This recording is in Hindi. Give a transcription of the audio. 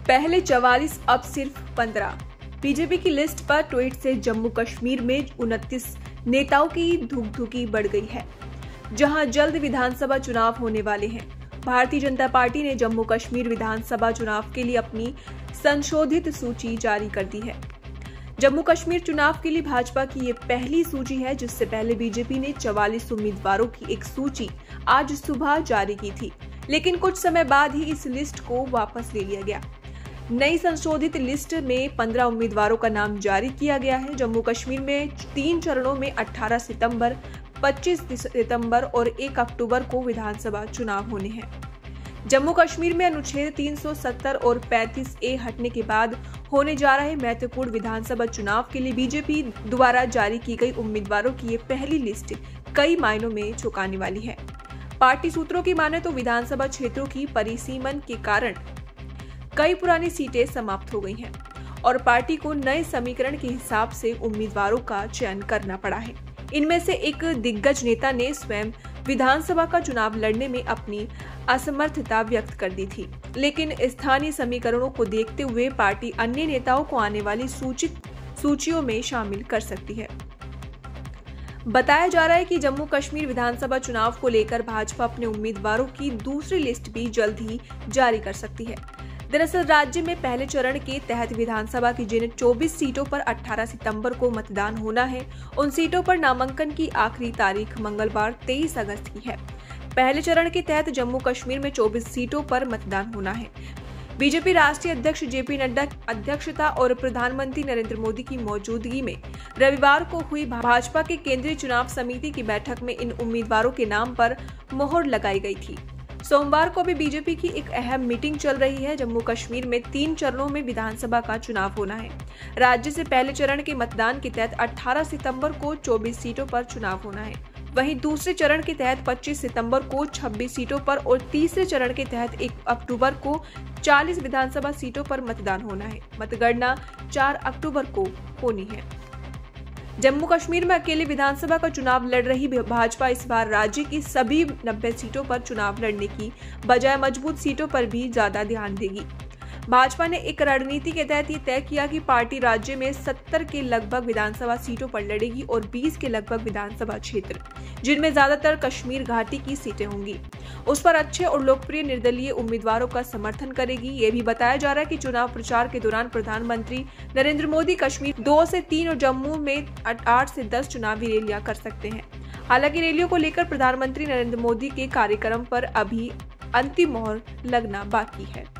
पहले 44 अब सिर्फ 15। बीजेपी की लिस्ट पर ट्वीट से जम्मू कश्मीर में 29 नेताओं की धुकधुकी बढ़ गई है, जहां जल्द विधानसभा चुनाव होने वाले हैं। भारतीय जनता पार्टी ने जम्मू कश्मीर विधानसभा चुनाव के लिए अपनी संशोधित सूची जारी कर दी है। जम्मू कश्मीर चुनाव के लिए भाजपा की ये पहली सूची है, जिससे पहले बीजेपी ने 44 उम्मीदवारों की एक सूची आज सुबह जारी की थी, लेकिन कुछ समय बाद ही इस लिस्ट को वापस ले लिया गया। नई संशोधित लिस्ट में 15 उम्मीदवारों का नाम जारी किया गया है। जम्मू कश्मीर में 3 चरणों में 18 सितंबर, 25 सितंबर और 1 अक्टूबर को विधानसभा चुनाव होने हैं। जम्मू कश्मीर में अनुच्छेद 370 और 35A हटने के बाद होने जा रहे महत्वपूर्ण विधानसभा चुनाव के लिए बीजेपी द्वारा जारी की गई उम्मीदवारों की ये पहली लिस्ट कई मायनों में चौंकाने वाली है। पार्टी सूत्रों की माने तो विधानसभा क्षेत्रों की परिसीमन के कारण कई पुरानी सीटें समाप्त हो गई हैं और पार्टी को नए समीकरण के हिसाब से उम्मीदवारों का चयन करना पड़ा है। इनमें से एक दिग्गज नेता ने स्वयं विधानसभा का चुनाव लड़ने में अपनी असमर्थता व्यक्त कर दी थी, लेकिन स्थानीय समीकरणों को देखते हुए पार्टी अन्य नेताओं को आने वाली सूचियों में शामिल कर सकती है। बताया जा रहा है कि जम्मू कश्मीर विधानसभा चुनाव को लेकर भाजपा अपने उम्मीदवारों की दूसरी लिस्ट भी जल्द ही जारी कर सकती है। दरअसल राज्य में पहले चरण के तहत विधानसभा की जिन 24 सीटों पर 18 सितंबर को मतदान होना है, उन सीटों पर नामांकन की आखिरी तारीख मंगलवार 23 अगस्त की है। पहले चरण के तहत जम्मू कश्मीर में 24 सीटों पर मतदान होना है। बीजेपी राष्ट्रीय अध्यक्ष जेपी नड्डा की अध्यक्षता और प्रधानमंत्री नरेंद्र मोदी की मौजूदगी में रविवार को हुई भाजपा के केंद्रीय चुनाव समिति की बैठक में इन उम्मीदवारों के नाम पर मोहर लगाई गई थी। सोमवार को भी बीजेपी की एक अहम मीटिंग चल रही है। जम्मू कश्मीर में 3 चरणों में विधानसभा का चुनाव होना है। राज्य से पहले चरण के मतदान के तहत 18 सितंबर को 24 सीटों पर चुनाव होना है। वहीं दूसरे चरण के तहत 25 सितंबर को 26 सीटों पर और तीसरे चरण के तहत 1 अक्टूबर को 40 विधानसभा सीटों पर मतदान होना है। मतगणना 4 अक्टूबर को होनी है। जम्मू कश्मीर में अकेले विधानसभा का चुनाव लड़ रही भाजपा इस बार राज्य की सभी 90 सीटों पर चुनाव लड़ने की बजाय मजबूत सीटों पर भी ज्यादा ध्यान देगी। भाजपा ने एक रणनीति के तहत ये तय किया कि पार्टी राज्य में 70 के लगभग विधानसभा सीटों पर लड़ेगी और 20 के लगभग विधानसभा क्षेत्र, जिनमें ज्यादातर कश्मीर घाटी की सीटें होंगी, उस पर अच्छे और लोकप्रिय निर्दलीय उम्मीदवारों का समर्थन करेगी। ये भी बताया जा रहा है कि चुनाव प्रचार के दौरान प्रधानमंत्री नरेंद्र मोदी कश्मीर 2 से 3 और जम्मू में 8 से 10 चुनावी रैलियां कर सकते हैं। हालांकि रैलियों को लेकर प्रधानमंत्री नरेंद्र मोदी के कार्यक्रम पर अभी अंतिम मोहर लगना बाकी है।